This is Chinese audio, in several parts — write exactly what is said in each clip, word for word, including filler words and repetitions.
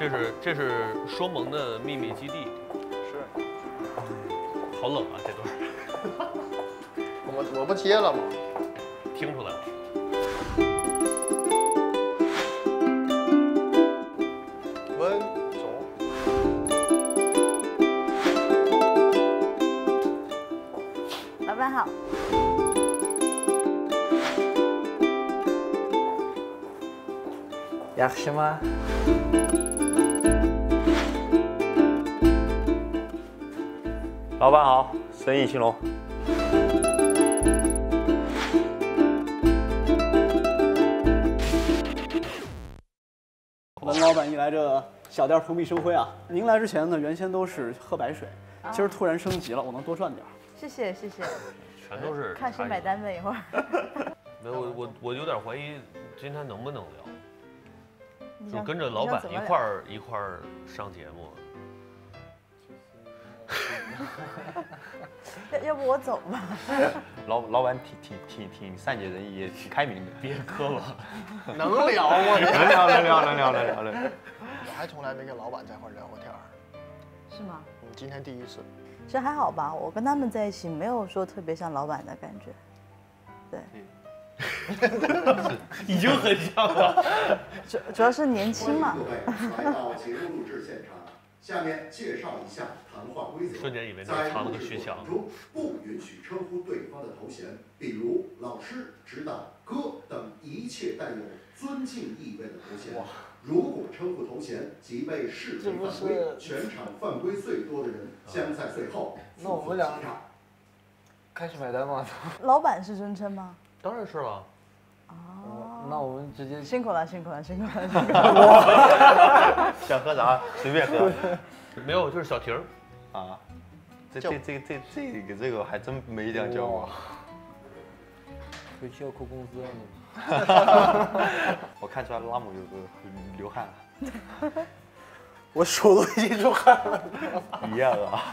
这是这是双盟的秘密基地。 是。 好冷啊，这段。 我我不接了吗？ 听出来了。 温总。 老板好。 yaxshi吗？老板好，生意兴隆。 文老板一来，这小店蓬荜生辉啊！您来之前呢，原先都是喝白水，今儿突然升级了，我能多赚点。 谢谢谢谢。 全都是看谁买单呗，一会儿。 没有，我我我有点怀疑今天能不能聊，就跟着老板一块儿一块儿上节目。 要要不我走吧。 老老板挺挺挺挺善解人意，也挺开明的。 别磕了， 能聊吗？ 能聊能聊能聊能聊能聊。 我还从来没跟老板在一块聊过天儿。 是吗？ 嗯，今天第一次。 其实还好吧，我跟他们在一起没有说特别像老板的感觉。对。 已经很像了。 主主要是年轻嘛。 各位来到节目录制现场，下面介绍一下谈话规则。 瞬间以为在藏了录制个虚墙。 中不允许称呼对方的头衔，比如老师、指导、哥等一切带有尊敬意味的头衔。如果称呼头衔即被视为犯规，全场犯规最多的人将在最后那我们俩开始买单吗？ 老板是真称吗？ 当然是了。 哦， 那我们直接辛苦了，辛苦了，辛苦了，辛苦了。 想喝啥随便喝。 没有，就是小婷儿。 啊，这这这这这个这个还真没这样叫过。 回去要扣工资了呢。 我看出来拉姆有个流汗了。 我手都已经出汗了。 一样啊。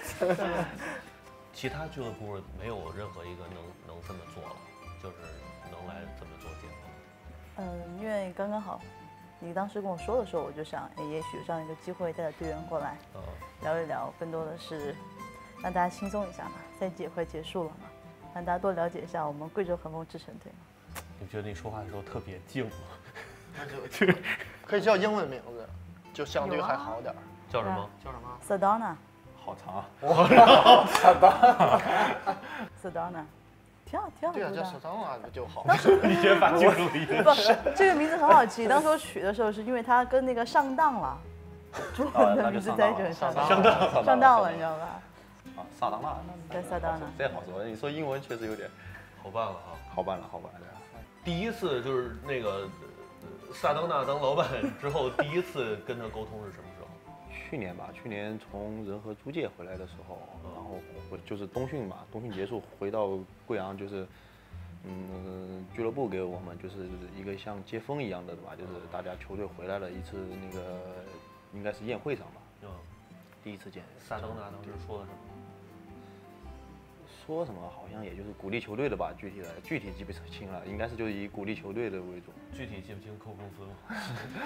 其他俱乐部没有任何一个能能这么做了，就是能来这么做节目。 嗯，因为刚刚好，你当时跟我说的时候，我就想，哎，也许有这样一个机会带着队员过来， 嗯， 聊一聊，更多的是让大家轻松一下嘛。赛季也快结束了嘛，让大家多了解一下我们贵州恒丰之城队嘛。 你觉得你说话的时候特别静吗？ 那就可以叫英文名字，就相对还好点儿。 叫什么？ 叫什么 ？Sedona。 好长啊！ 哇 ，Sedona， 挺好，挺好。 对啊，叫 Sedona 不就好？ 你先把清楚一点。 不，这个名字很好记。当时我取的时候，是因为它跟那个上当了，中文的名字在一起很上当， 上当上当了，你知道吧？ 啊，萨当纳。 对，萨当纳。 这好说，你说英文确实有点好办了哈。 好办了，好办了。 第一次就是那个萨当纳当老板之后，第一次跟他沟通是什么时候？ 去年吧，去年从仁和租界回来的时候，然后回就是冬训嘛，冬训结束回到贵阳，就是嗯俱乐部给我们就是一个像接风一样的吧，就是大家球队回来了一次那个应该是宴会上吧， 嗯， 第一次见。 萨当纳当时说了什么？ 说什么好像也就是鼓励球队的吧，具体的具体记不清了，应该是就是以鼓励球队的为主。 具体记不清扣工资吗？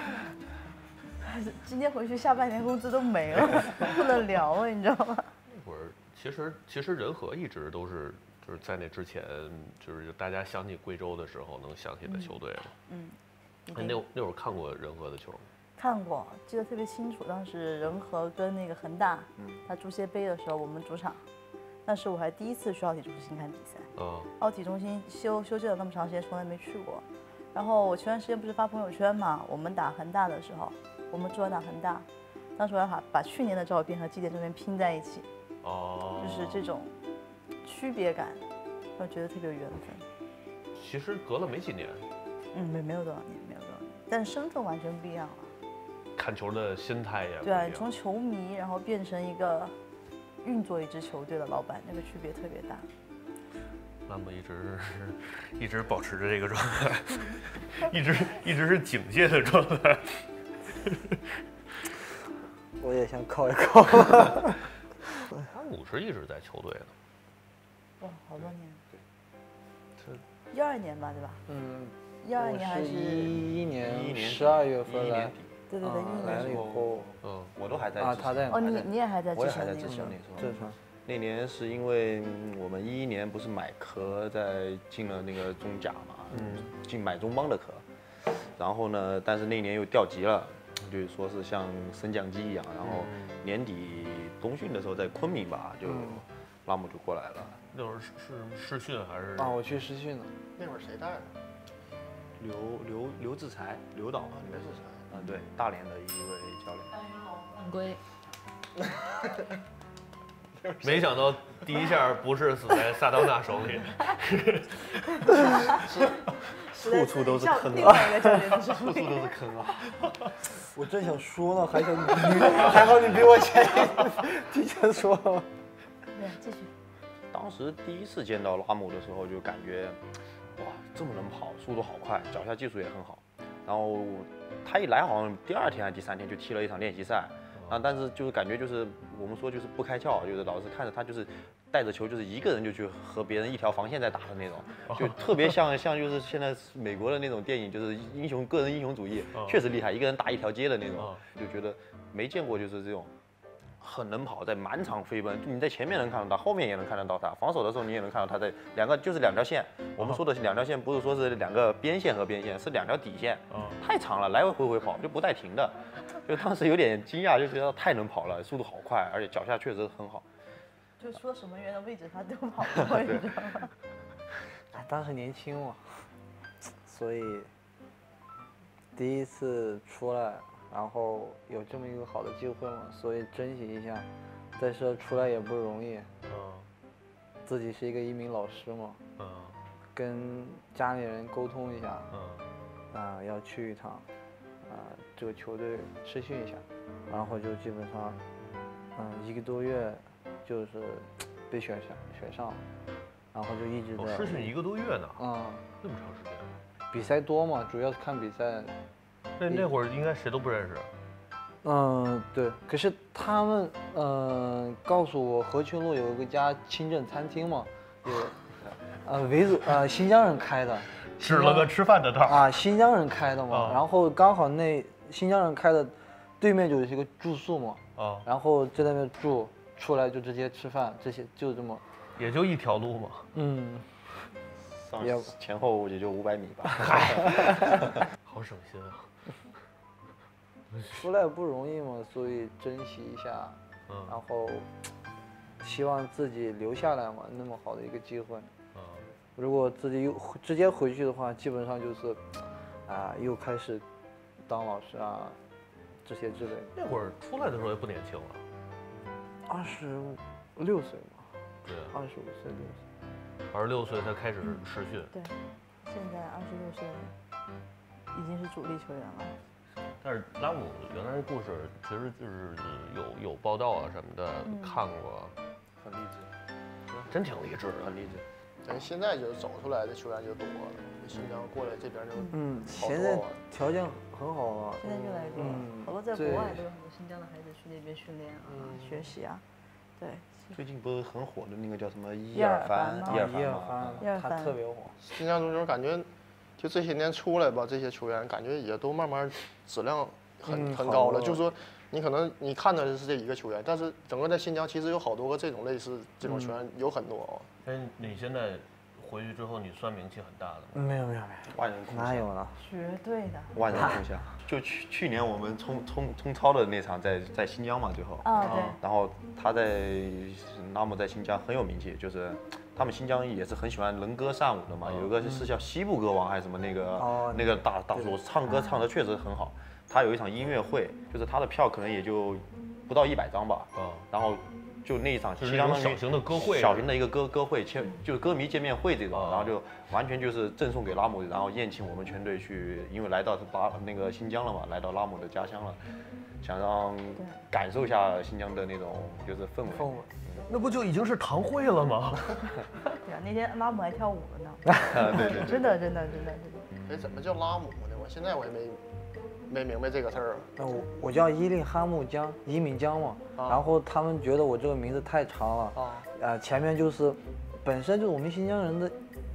今天回去下半年工资都没了，不能聊了，你知道吗？ 那会儿其实其实仁和一直都是就是在那之前，就是大家想起贵州的时候能想起的球队了。 嗯。 那那那会儿看过仁和的球吗？ 看过，记得特别清楚。当时仁和跟那个恒大，他足协杯的时候，我们主场，那是我还第一次去奥体中心看比赛。 嗯。 奥体中心休休建了那么长时间，从来没去过。然后我前段时间不是发朋友圈嘛，我们打恒大的时候。我们主场打恒大，当时我要把把去年的照片和今年照片拼在一起， 哦， 就是这种区别感，我觉得特别有缘分。 其实隔了没几年， 嗯，没没有多少年，没有多少年，但身份完全不一样了。 看球的心态也不一对啊， 样。 从球迷然后变成一个运作一支球队的老板，那个区别特别大。 那么一直是一直保持着这个状态，一直一直是警戒的状态。 我也想靠一靠。 他五是一直在球队的。 哇，好多年。 对。 一二年吧，对吧？ 嗯。 一二年还是？ 一一年一年十二月份来。 对对对，一来了以年。 后， 嗯，我都还在啊， 之前他在哦，你你也还在之我也还前那个时候在之前那。时候。 这川。 那年是因为嗯我们一一年不是买壳在进了那个中甲嘛，嗯，进买中邦的壳，然后呢，但是那年又调级了，就是说是像升降机一样，然后年底冬训的时候在昆明吧，就拉姆就过来了。 那会儿是是试训还是？ 啊，我去试训了。 那会儿谁带的？ 刘刘刘志才，刘导， 刘志才。 啊，对，大连的一位教练。 犯规。 没想到第一下不是死在萨当纳手里， 处处都是坑另外一个教练不是处处都是坑啊！ 我正想说呢，还好你还好你比我前提前说了。 对，继续。 当时第一次见到拉姆的时候，就感觉，哇，这么能跑，速度好快，脚下技术也很好。然后他一来，好像第二天还是第三天就踢了一场练习赛。啊，但是就是感觉就是我们说就是不开窍，就是老是看着他就是带着球就是一个人就去和别人一条防线在打的那种，就特别像像就是现在美国的那种电影，就是英雄个人英雄主义，确实厉害，一个人打一条街的那种，就觉得没见过就是这种很能跑，在满场飞奔，你在前面能看到他，后面也能看得到他，防守的时候你也能看到他在两个就是两条线，我们说的是两条线，不是说是两个边线和边线，是两条底线，太长了，来回回回跑就不带停的。就当时有点惊讶，就觉得太能跑了，速度好快，而且脚下确实很好。 就说守门员的位置他都跑过，你知道吗？ 哎，当时年轻嘛，所以第一次出来，然后有这么一个好的机会嘛，所以珍惜一下。在这出来也不容易， 嗯， 自己是一个一名老师嘛， 嗯， 跟家里人沟通一下， 嗯， 啊、要去一趟。啊、呃，这个球队试训一下，然后就基本上，嗯、呃，一个多月就是被选上选上了，然后就一直在。 试训一个多月呢。 嗯， 那么长时间。 比赛多嘛，主要是看比赛。 那那会儿应该谁都不认识。 嗯、呃，对。可是他们嗯、呃、告诉我，和群路有一家清真餐厅嘛，有，呃，维族呃新疆人开的。 指了个吃饭的道啊，新疆人开的嘛， 啊、 然后刚好那新疆人开的对面就是一个住宿嘛，啊，然后在那边住，出来就直接吃饭，这些就这么， 也就一条路嘛， 嗯， 也前后也就五百米吧， 好省心啊， 出来不容易嘛，所以珍惜一下，嗯，然后希望自己留下来嘛，那么好的一个机会。如果自己又直接回去的话，基本上就是，啊，又开始当老师啊，这些之类的。 那会儿出来的时候也不年轻了， 二十六岁嘛。 对， 二十五岁六岁。 二十六岁才开始试训。 对，现在二十六岁已经是主力球员了。 但是拉姆原来的故事其实就是有有报道啊什么的、嗯、看过， 很励志， 真挺励志的， 很励志。 但现在就是走出来的球员就多了，新疆过来这边就嗯，现在条件很好了， 现在越来越多了，嗯、好多在国外都有很多新疆的孩子去那边训练啊、嗯、学习啊，对。 最近不是很火的那个叫什么伊尔凡， 伊尔凡， 伊尔凡他特别火。 新疆足球感觉，就这些年出来吧，这些球员感觉也都慢慢质量很、嗯、很高了，就是说。你可能你看的是这一个球员，但是整个在新疆其实有好多个这种类似这种球员、嗯、有很多哦。 哎，你现在回去之后，你算名气很大的吗？ 没有没有没有， 万人空巷。 哪有呢？ 绝对的。 万人空巷。就去去年我们冲冲冲超的那场在在新疆嘛，最后。 啊、哦、对。 然后他在拉姆在新疆很有名气，就是他们新疆也是很喜欢能歌善舞的嘛，有一个是叫西部歌王还是什么那个、哦、那个大大叔唱歌唱的确实很好。他有一场音乐会，就是他的票可能也就不到一百张吧，嗯，然后就那一场相当于小型的歌会， 小型的一个歌歌会，就是歌迷见面会这种，然后就完全就是赠送给拉姆，然后宴请我们全队去，因为来到拉那个新疆了嘛，来到拉姆的家乡了，想让感受一下新疆的那种就是氛围。氛围， 那不就已经是堂会了吗？ 对啊，那天拉姆还跳舞了呢。 对对， 真的真的真的真的。 哎，怎么叫拉姆呢？我现在我也没。没明白这个事儿啊。 那我我叫伊令哈木江，伊敏江嘛、啊。然后他们觉得我这个名字太长了，啊，呃，前面就是，本身就是我们新疆人的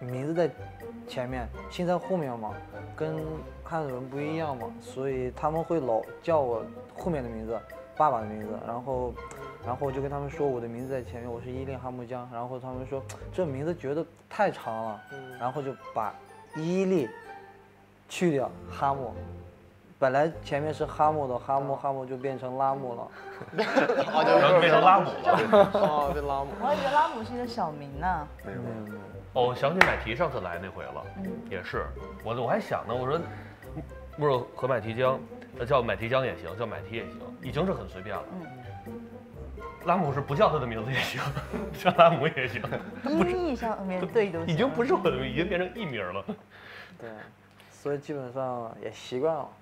名字在前面，姓在后面嘛，跟汉人不一样嘛，所以他们会老叫我后面的名字，爸爸的名字，然后，然后我就跟他们说我的名字在前面，我是伊令哈木江，然后他们说这名字觉得太长了，然后就把伊利去掉哈木。本来前面是哈木的，哈木哈木就变成拉木了， 啊， 然后变成拉姆了。 啊，变拉姆。 我还以为拉姆是一个小名呢。 没有没有没有。 哦，我想起买提上次来那回了，嗯、也是，我我还想呢，我说，不是和买提江，叫买提江也行，叫买提也行，已经是很随便了。嗯。拉姆是不叫他的名字也行，叫拉姆也行。 音译上面对都行。 已经不是我的名，已经变成艺名了。 对，所以基本上也习惯了。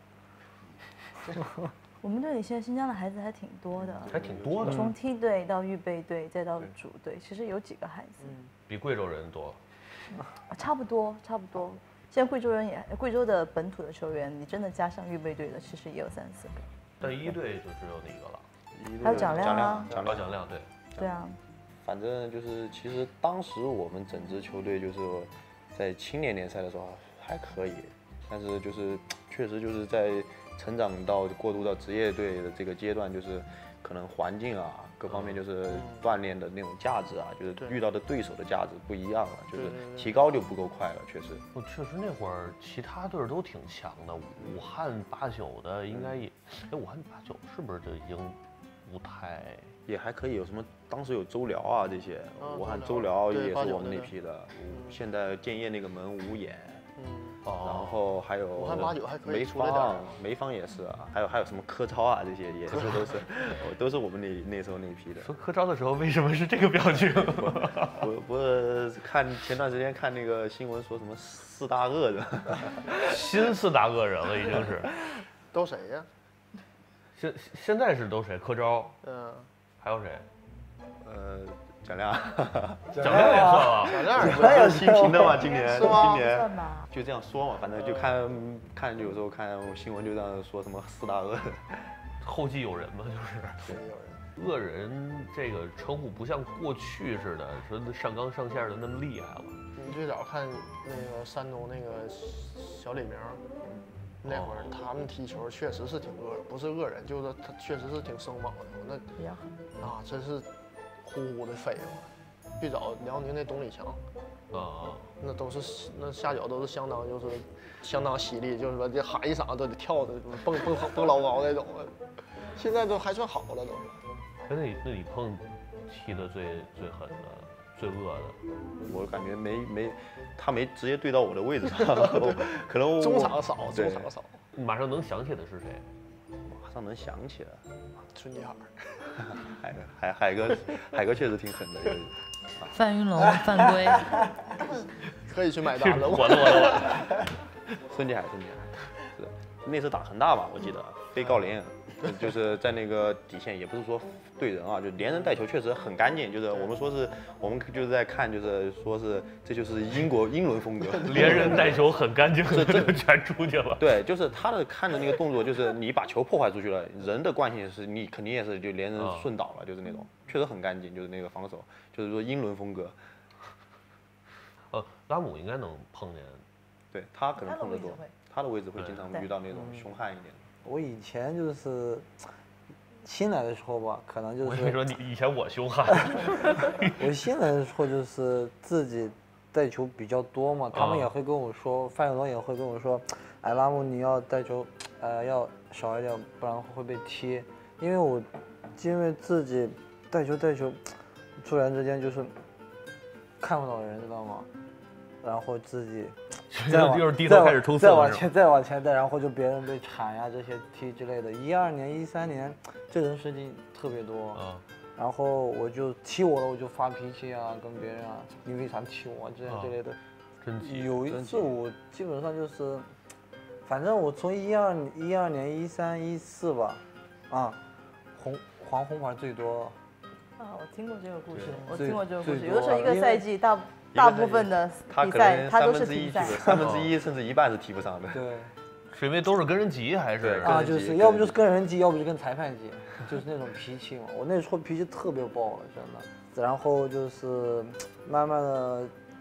我们这里现在新疆的孩子还挺多的， 还挺多的。 从梯队到预备队再到主队，其实有几个孩子。 比贵州人多。 差不多，差不多。现在贵州人也，贵州的本土的球员，你真的加上预备队的，其实也有三四个。 但一队就只有那个了。 还有蒋亮啊， 蒋亮，蒋亮，对。 对啊。 反正就是，其实当时我们整支球队就是在青年联赛的时候还可以，但是就是确实就是在成长到过渡到职业队的这个阶段，就是可能环境啊各方面就是锻炼的那种价值啊，就是遇到的对手的价值不一样了，就是提高就不够快了，确实。 我确实那会儿其他队都挺强的，武汉八九的应该也，哎，武汉八九是不是就已经不太也还可以？有什么？当时有周辽啊这些，武汉周辽也是我们那批的。现在建业那个门吴岩。然后还有武汉八九还可以， 梅芳，梅芳也是啊，还有还有什么柯超啊，这些也是都是，都是我们那那时候那批的。 说柯超的时候为什么是这个表情？ 我不是看前段时间看那个新闻说什么四大恶人， 新四大恶人了已经是。 都谁呀？ 现现在是都谁？柯超， 嗯， 还有谁？ 呃。蒋亮， 蒋亮也算了， 蒋亮也算新评的嘛，今年今年就这样说嘛，反正就看看有时候看新闻就这样说什么四大恶人， 后继有人嘛，就是。恶人这个称呼不像过去似的说上纲上线的那么厉害了。 你最早看那个山东那个小李明，那会儿他们踢球确实是挺恶，不是恶人，就是他确实是挺生猛的，那比较狠啊，真是。呼呼的飞嘛，最早辽宁那董李强，啊，那都是那下脚都是相当就是相当犀利，就是说这喊一嗓都得跳的蹦蹦蹦老高那种的，现在都还算好了都。 那你那你碰踢的最最狠的、最恶的， 我感觉没没他没直接对到我的位置上，可能我中场少，中场少。 马上能想起的是谁？ 马上能想起来， 孙继海。 海海海哥，海哥确实挺狠的。 范云龙犯规， 可以去买单了。 我的我的。 孙继海，孙继海，是那次打恒大吧？我记得被郜林，就是在那个底线，也不是说对人啊，就连人带球确实很干净。就是我们说是，我们就是在看，就是说是这就是英国英伦风格， 连人带球很干净，这这全出去了。 对，就是他的看的那个动作，就是你把球破坏出去了，人的惯性是你肯定也是就连人顺倒了，就是那种确实很干净，就是那个防守，就是说英伦风格。 呃，拉姆应该能碰见， 对他可能碰得多，他的位置会经常遇到那种凶悍一点。 我以前就是新来的时候吧，可能就是。 我跟你说，你以前我凶悍。 我新来的时候就是自己带球比较多嘛，他们也会跟我说，范永龙也会跟我说，哎，拉姆你要带球，呃，要少一点，不然会被踢。因为我因为自己带球带球，突然之间就是看不到人，知道吗？然后自己再往就是低头开始冲刺， 再往前再往前带，然后就别人被铲呀这些踢之类的。一二年、一三年这种事情特别多，嗯，然后我就踢我了，我就发脾气啊，跟别人啊，你为啥踢我这样之类的。 真急。 有一次我基本上就是，反正我从一二一二年、一三、一四吧，啊，红黄红牌最多。 啊，我听过这个故事，我听过这个故事。有的时候一个赛季大。大部分的比赛，他都是停赛， 三分之一甚至一半是踢不上的。 对， 是因为都是跟人急还是？ 啊，就是要不就是跟人急，要不就跟裁判急，就是那种脾气嘛。我那时候脾气特别暴，真的。然后就是慢慢的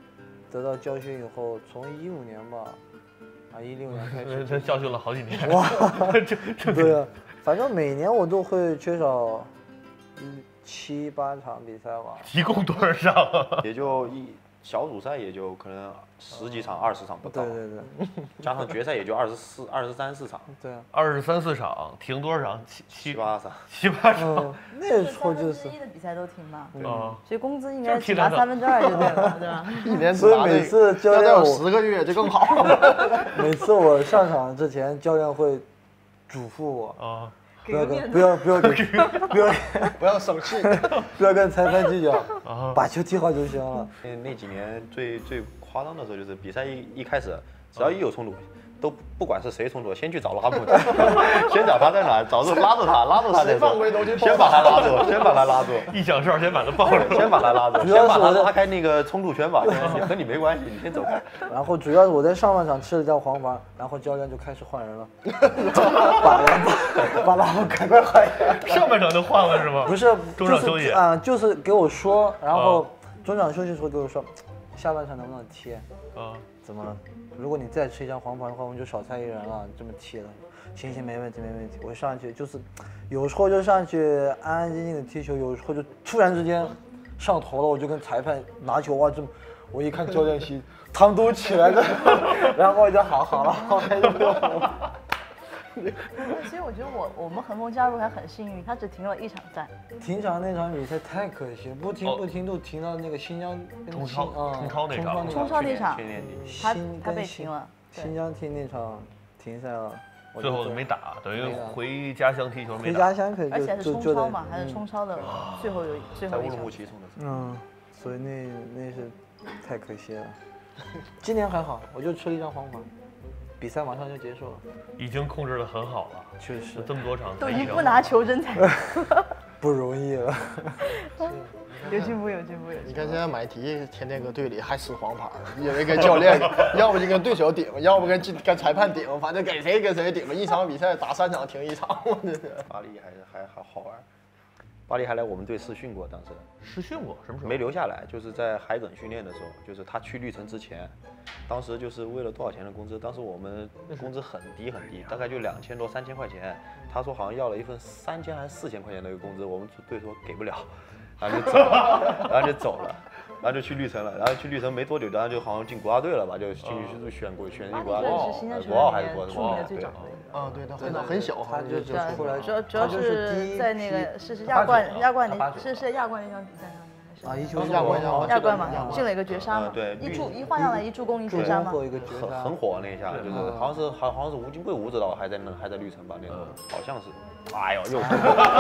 得到教训以后，从一五年吧，啊一六年开始， 他教训了好几年。 哇，对啊，反正每年我都会缺少嗯七八场比赛吧。 一共多少场？ 也就一小组赛也就可能十几场、二十场不到。 对对对， 加上决赛也就二十四、二十三四场。 对啊， 二十三四场，停多少场？七七八场。 七八场。 嗯，那时候就是三分之一的比赛都停嘛。 嗯， 所以工资应该只拿三分之二就对了，对吧？ 一年所以每次教练有十个月就更好了。 每次我上场之前，教练会嘱咐我啊。不要跟不要不要跟不要不要生气， 不要跟裁判计较，把球踢好就行了。 那那几年最最夸张的时候，就是比赛一一开始，只要一有冲突，都不管是谁冲突，先去找拉姆，先找他在哪，找住拉住他，拉住他再说，先把他拉住，先把他拉住， 一响哨先把他抱住， 先把他拉住，先把他拉开那个冲突圈吧，和你没关系，你先走开。 然后主要是我在上半场吃了张黄牌，然后教练就开始换人了，把把把拉姆赶快换人。 上半场就换了是吗？ 不是， 中场休息啊，就是给我说，然后中场休息的时候给我说，下半场能不能踢？啊，怎么了？如果你再吃一张黄牌的话，我们就少菜一人了。这么踢了，行行，没问题，没问题。我上去就是，有时候就上去安安静静的踢球，有时候就突然之间上头了，我就跟裁判拿球哇，这么，我一看教练席，他们都起来了，然后我就好好了，后面就没有红牌。 其实我觉得我我们恒丰加入还很幸运，他只停了一场战。 停场那场比赛太可惜，不停不停都停到那个新疆冲超冲超那场， 冲超那场，他他被停了。 新疆踢那场停赛了， 最后没打，等于回家乡踢球没打。 回家乡可以， 而且还是冲超嘛，还是冲超的最后有最后一场。 在乌鲁木齐冲的。 嗯，所以那那是太可惜了。今年还好，我就吃了一张黄牌。比赛马上就结束了， 已经控制得很好了。 确实， 这么多场都已经不拿球真才不容易了。 有进步，有进步，有进步。 你看现在买题天天搁队里还吃黄牌，因为跟教练，要不就跟对手顶，要不跟跟裁判顶，反正给谁跟谁顶。一场比赛打三场停一场，真是。 巴黎还是还还好玩。巴黎还来我们队试训过，当时试训过什么时候？ 没留下来，就是在海埂训练的时候，就是他去绿城之前，当时就是为了多少钱的工资？当时我们工资很低很低，大概就两千多三千块钱。他说好像要了一份三千还是四千块钱的一个工资，我们队说给不了，然后就走了，然后就走了，然后就去绿城了，然后去绿城没多久，然后就好像进国家队了吧，就进去选国选进国家队，国奥还是国国奥对。 啊，对，他很早很小， 他就就出来， 主要主要是在那个是是亚冠亚冠那是是亚冠那场比赛上面还是啊，一球亚冠亚冠嘛，进了一个绝杀嘛， 对， 一助一换上来一助攻一绝杀嘛， 很很火那一下，就是好像是好好像是吴金贵，我不知道还在那还在绿城吧那时候，好像是，哎呦又，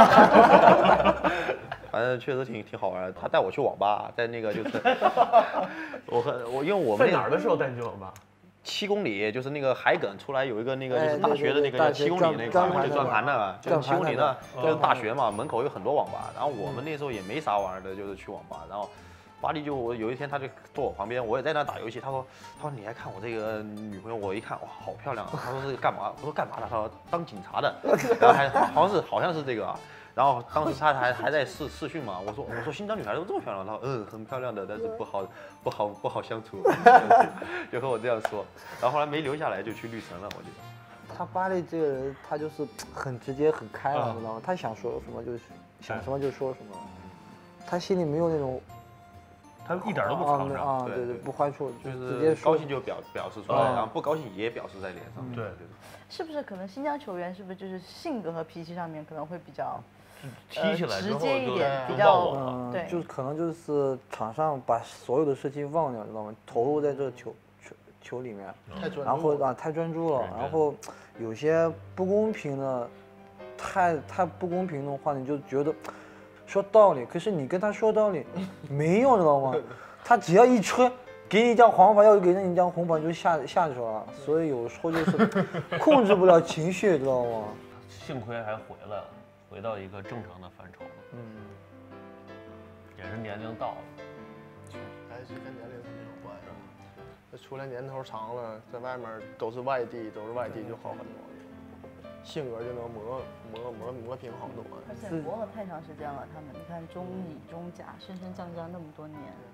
反正确实挺挺好玩的。他带我去网吧，在那个就是，我和我因为我们在哪儿的时候带你去网吧？ 七公里就是那个海埂出来有一个那个就是大学的那个七公里那块就转盘的，就是七公里的，就是大学嘛，门口有很多网吧。然后我们那时候也没啥玩儿的，就是去网吧。然后巴黎就我有一天他就坐我旁边，我也在那打游戏。他说他说你来看我这个女朋友，我一看哇好漂亮啊。他说是干嘛？我说干嘛的？他说当警察的。然后还好像是好像是这个啊。然后当时他还还在试试训嘛，我说我说新疆女孩都这么漂亮，他说嗯很漂亮的，但是不好不好不好相处，就和我这样说。然后后来没留下来，就去绿城了，我觉得。 他巴黎这个人，他就是很直接很开朗，知道吗？他想说什么就想什么就说什么，他心里没有那种， 他一点都不藏着啊，对对，不坏处， 就直接高兴就表表示出来，然后不高兴也表示在脸上。 对对。 是不是可能新疆球员是不是就是性格和脾气上面可能会比较？ 踢起来直接一点，比较对， 就是可能就是场上把所有的事情忘掉，知道吗？投入在这球球球里面，然后啊太专注了，然后有些不公平的，太太不公平的话，你就觉得说道理，可是你跟他说道理没用，知道吗？他只要一吹，给你一张黄牌，要给你一张红牌，就下下去了。所以有时候就是控制不了情绪，知道吗？ 幸亏还回来了。回到一个正常的范畴了，嗯，也是年龄到了， 还是跟年龄肯定有关系。这出来年头长了，在外面都是外地，都是外地就好很多，性格就能磨磨磨磨平好多。 而且磨了太长时间了，他们你看中乙、中甲升升降降那么多年，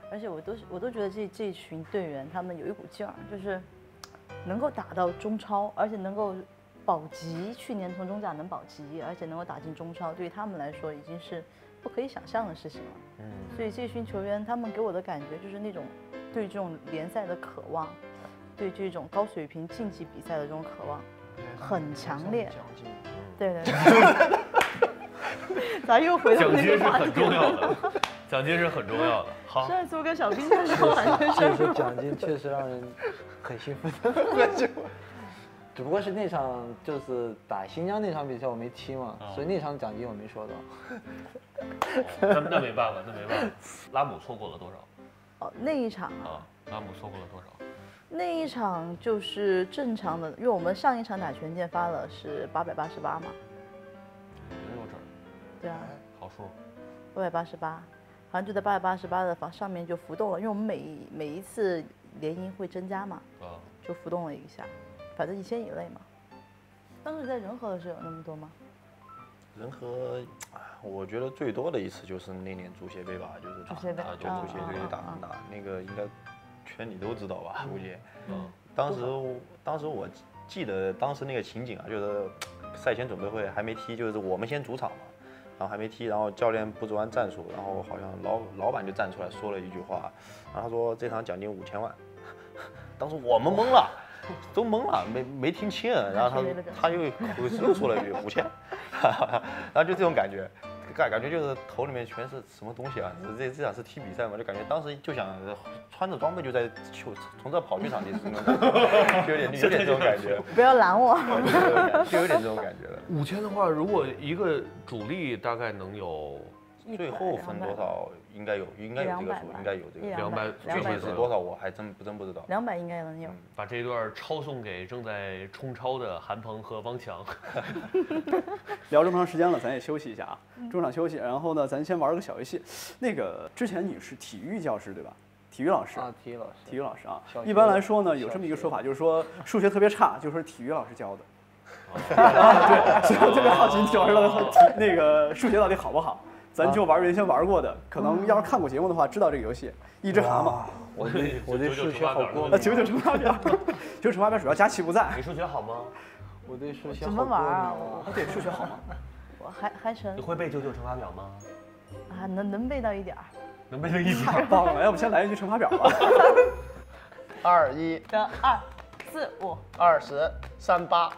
而且我都我都觉得这这群队员他们有一股劲儿，就是能够打到中超，而且能够保级。去年从中甲能保级，而且能够打进中超，对于他们来说已经是不可以想象的事情了。嗯，所以这群球员他们给我的感觉就是那种对这种联赛的渴望，对这种高水平竞技比赛的这种渴望很强烈。对对对。咱又回到那个话题。奖金是很重要的， 奖金是很重要的。好， 上次我跟小兵在说，完全是。 这个奖金确实让人很兴奋。只不过是那场就是打新疆那场比赛我没踢嘛，哦、所以那场奖金我没收到。 那那没办法，那没办法。拉姆错过了多少？ 哦，那一场啊，拉姆错过了多少？ 那一场就是正常的，因为我们上一场打权健发了是八百八十八嘛。 也有这儿。 对啊。 好数。 八百八十八，好像就在八百八十八的房上面就浮动了，因为我们每每一次联姻会增加嘛，啊，就浮动了一下。反正一千以内嘛。当时在仁和的时候有那么多吗？ 仁和，我觉得最多的一次就是那年足协杯吧，就是打打就足协队打恒大，那个应该圈里都知道吧，估计。嗯。当时当时我记得当时那个情景啊，就是赛前准备会还没踢，就是我们先主场嘛，然后还没踢，然后教练布置完战术，然后好像老老板就站出来说了一句话，然后他说这场奖金五千万，当时我们懵了。都懵了，没没听清，然后他他又又说了一句五千，然后就这种感觉，感感觉就是头里面全是什么东西啊？这这场是踢比赛嘛，就感觉当时就想穿着装备就在球从这跑去场地，就有点有点这种感觉。 不要拦我， 就有点这种感觉了。 五千的话，如果一个主力大概能有。 最后分多少应该有，应该有这个数，应该有这个两百， 具体是多少我还真不真不知道。 两百应该能有。 把这一段抄送给正在冲超的韩鹏和汪强。 聊这么长时间了，咱也休息一下啊，中场休息。然后呢，咱先玩个小游戏。那个之前你是体育教师对吧？体育老师啊，体育老师， 体育老师啊。一般来说呢，有这么一个说法，就是说数学特别差，就是说体育老师教的。啊，对，所以我特别好奇体育老师到底体那个数学到底好不好？咱就玩原先玩过的，可能要是看过节目的话，知道这个游戏。一只蛤蟆， 我对我对数学好过啊，九九乘法表，九九乘法表主要加气不在。 你数学好吗？ 我对数学怎么玩啊？ 我对数学好吗？ 我还还成。 你会背九九乘法表吗？ 啊，能能背到一点儿。 能背到一点儿。 棒了，要不先来一句乘法表吧。 二一得二四五二十三八。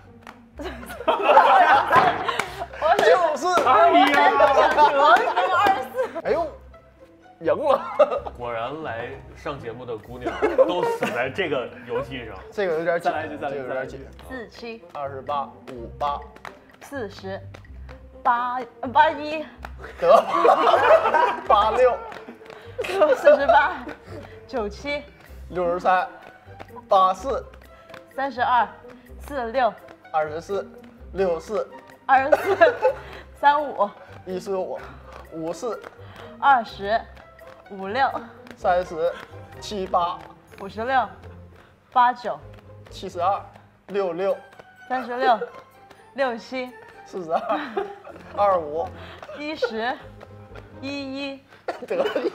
就是哎呀，我赢二十四。 哎呦，赢了！ 果然来上节目的姑娘都死在这个游戏上。 这个有点再来一句，再来一句， 有点紧。 四七二十八五八四十八八一得八六四十八九七六十三八四三十二四六二十四六四二十四三五一十五五四二十五六三十七八五十六八九七十二六六三十六六七四十二二五一十一一得意。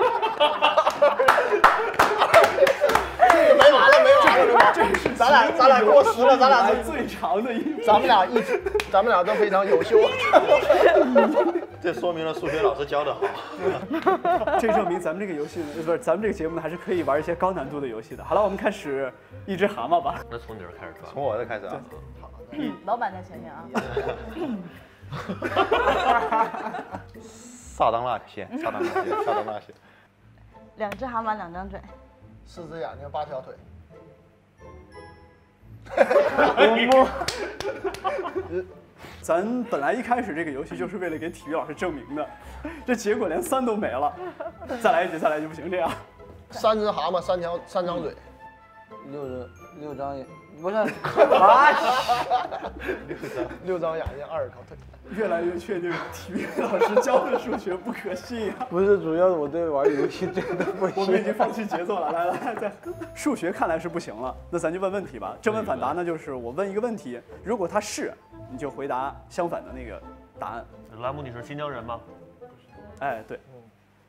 这个没完了，没完了，没完了。咱俩咱俩过时了，咱俩是最长的一。 咱们俩一，咱们俩都非常优秀。 这说明了数学老师教的好。 这证明咱们这个游戏不是咱们这个节目呢，还是可以玩一些高难度的游戏的。好了，我们开始一只蛤蟆吧。 那从你这开始抓。 从我这开始啊。 好。 老板在前面啊。 撒当那些，撒当那些，撒当那些。 两只蛤蟆，两张嘴。 四只眼睛，八条腿。 咱本来一开始这个游戏就是为了给体育老师证明的，这结果连三都没了。再来一局，再来一局不行，这样。 三只蛤蟆，三条，三张嘴。 六人六张眼，不是啊，六张六张眼睛，二十条腿。 越来越确定体育老师教的数学不可信啊！ 不是，主要我对玩游戏真的不行。 我们已经放弃节奏了，来来来，数学看来是不行了，那咱就问问题吧。正问反答呢，就是我问一个问题，如果它是，你就回答相反的那个答案。 拉姆，你是新疆人吗？ 哎，对。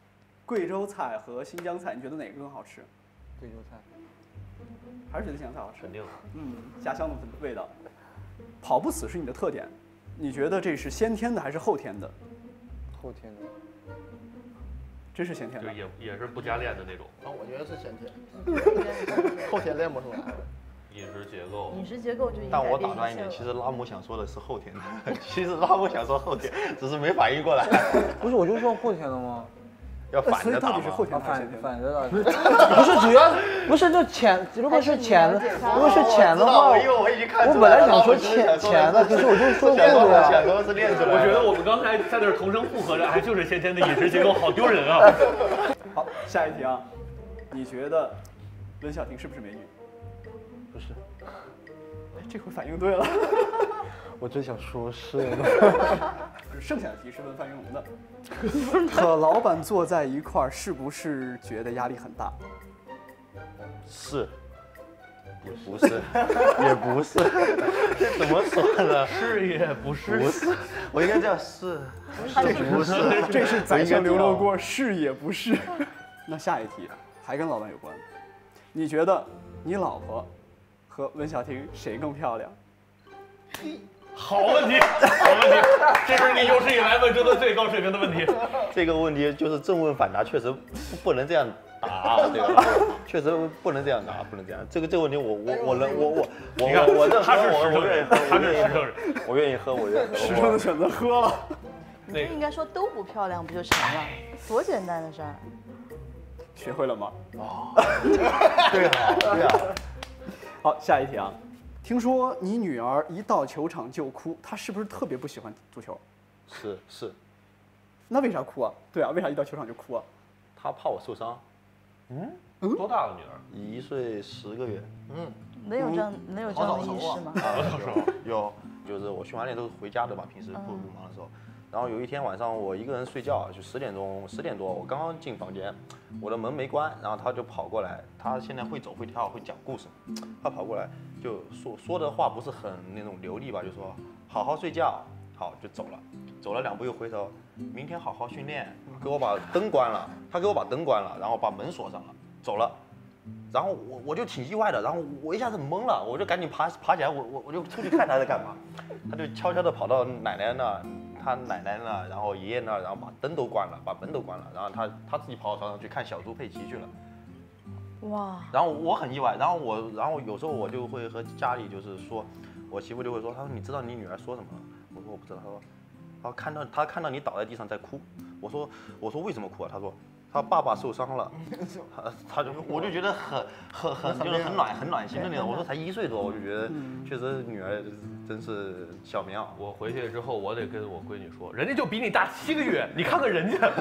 贵州菜和新疆菜，你觉得哪个更好吃？ 贵州菜。 还是觉得新疆菜好吃？ 肯定。 嗯，家乡的味道。跑不死是你的特点，你觉得这是先天的还是后天的？ 后天的。 真是先天的。 就也也是不加练的那种。 啊，我觉得是先天，后天练不出来。 饮食结构， 饮食结构就已经但我打断一点，其实拉姆想说的是后天的，其实拉姆想说后天，只是没反应过来。 不是，我就说后天的吗？ 要反着打到底是后天反反着打？不是主要，不是就浅，如果是浅的，如果是浅的话， 因为我已经看我本来想说浅浅的，可是我就说后的呀。想说是练出来。 我觉得我们刚才在那儿同声附和着，哎，就是先天的饮食结构，好丢人啊。 好，下一题啊，你觉得温晓婷是不是美女？ 不是。 哎，这回反应对了。 我真想说是。 剩下的题是问范云龙的。和老板坐在一块儿，是不是觉得压力很大？ 是。也不是，也不是，怎么说呢？ 是也不是， 不是，我应该叫是， 是不是？ 这是宰相刘罗锅，是也不是。那下一题还跟老板有关，你觉得你老婆和温晓婷谁更漂亮？ 好问题，好问题，这是你有史以来问出的最高水平的问题。 这个问题就是正问反答，确实不能这样答，这个确实不能这样答，不能这样。这个这个问题我我我能我我我我我认， 他是我实诚人，他是实诚人， 我愿意喝，我愿意喝。 实诚的选择喝了。 你就应该说都不漂亮，不就成了？多简单的事儿。 学会了吗？ 哦，对啊，对啊。 好，下一题啊。听说你女儿一到球场就哭，她是不是特别不喜欢足球？ 是是。 那为啥哭啊？对啊，为啥一到球场就哭啊？ 她怕我受伤。 嗯嗯，多大了女儿？ 一岁十个月。 嗯， 能有这样能有这样的意识吗？ 好早熟。有，就是我训完练都是回家的嘛，平时不不忙的时候。然后有一天晚上我一个人睡觉，就十点钟十点多，我刚刚进房间，我的门没关，然后他就跑过来，他现在会走会跳会讲故事，他跑过来就说说的话不是很那种流利吧，就说好好睡觉，好就走了，走了两步又回头，明天好好训练，给我把灯关了，他给我把灯关了，然后把门锁上了，走了。然后我我就挺意外的，然后我一下子懵了，我就赶紧爬爬起来，我我我就出去看他在干嘛，他就悄悄地跑到奶奶那，他奶奶那，然后爷爷那，然后把灯都关了，把门都关了，然后他他自己跑到床上去看小猪佩奇去了。 哇！ 然后我很意外，然后我然后有时候我就会和家里就是说，我媳妇就会说，她说你知道你女儿说什么？我说我不知道，她说，她看到她看到你倒在地上在哭，我说我说为什么哭啊？她说。他爸爸受伤了，他他就我就觉得很很很就是很暖很暖心的那种。我说才一岁多，我就觉得确实女儿真是小棉袄。 我回去之后，我得跟我闺女说，人家就比你大七个月，你看看人家。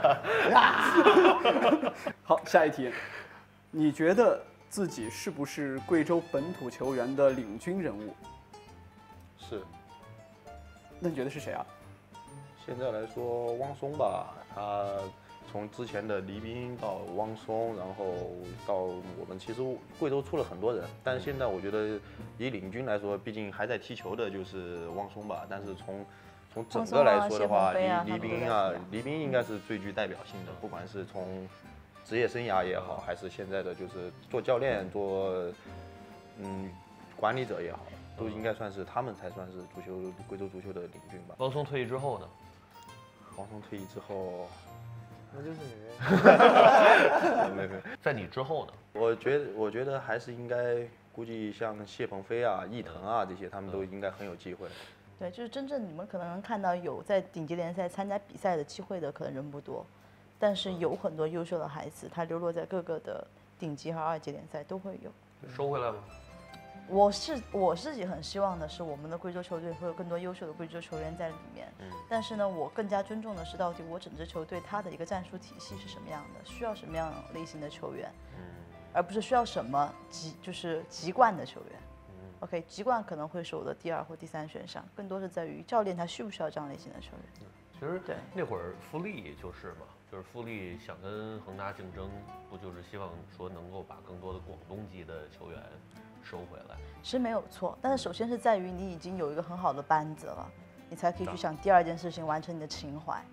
好，下一题，你觉得自己是不是贵州本土球员的领军人物？ 是。 那你觉得是谁啊？ 现在来说，汪松吧，他。从之前的黎兵到汪松，然后到我们，其实贵州出了很多人，但是现在我觉得以领军来说，毕竟还在踢球的就是汪松吧。但是从从整个来说的话，黎黎兵啊，黎兵应该是最具代表性的，不管是从职业生涯也好，还是现在的就是做教练、做嗯管理者也好，都应该算是他们才算是足球贵州足球的领军吧。 汪松退役之后呢？ 汪松退役之后。 那就是你。 没没， 在你之后呢？ 我觉得，我觉得还是应该，估计像谢鹏飞啊、易腾啊这些，他们都应该很有机会。 对，就是真正你们可能能看到有在顶级联赛参加比赛的机会的，可能人不多，但是有很多优秀的孩子，他流落在各个的顶级和二级联赛都会有。 收回来吗？ 我是我自己很希望的是，我们的贵州球队会有更多优秀的贵州球员在里面。嗯。但是呢，我更加尊重的是，到底我整支球队它的一个战术体系是什么样的，需要什么样类型的球员，嗯，而不是需要什么籍就是籍贯的球员。嗯。OK， 籍贯可能会是我的第二或第三选项，更多是在于教练他需不需要这样类型的球员。 嗯、其实对那会儿富力就是嘛，就是富力想跟恒大竞争，不就是希望说能够把更多的广东籍的球员。收回来是没有错，但是首先是在于你已经有一个很好的班子了，你才可以去想第二件事情，完成你的情怀。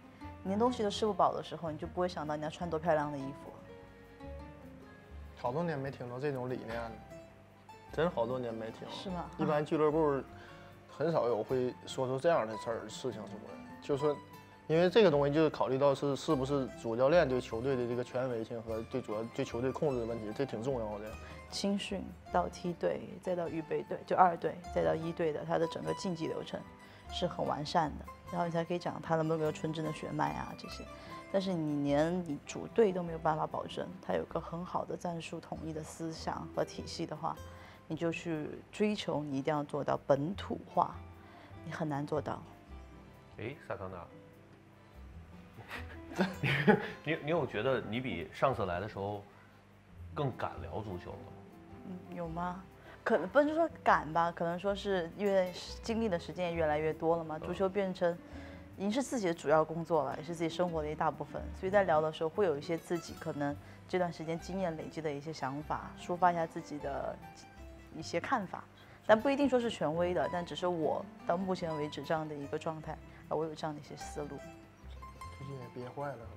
连东西都吃不饱的时候，你就不会想到你要穿多漂亮的衣服。 好多年没听到这种理念了，真好多年没听了。 是吗？ 一般俱乐部很少有会说出这样的事儿事情出来，就说，因为这个东西就是考虑到是是不是主教练对球队的这个权威性和对主要对球队控制的问题，这挺重要的。 青训到梯队，再到预备队，就二队，再到一队的，它的整个竞技流程是很完善的，然后你才可以讲他能不能有纯正的血脉啊这些。但是你连你主队都没有办法保证他有个很好的战术统一的思想和体系的话，你就去追求你一定要做到本土化，你很难做到。 哎，萨康纳，你你有觉得你比上次来的时候更敢聊足球吗？ 嗯，有吗？可能不是说敢吧，可能说是因为经历的时间也越来越多了嘛，足球变成已经是自己的主要工作了，也是自己生活的一大部分，所以在聊的时候会有一些自己可能这段时间经验累积的一些想法，抒发一下自己的一些看法，但不一定说是权威的，但只是我到目前为止这样的一个状态，我有这样的一些思路。 最近也憋坏了。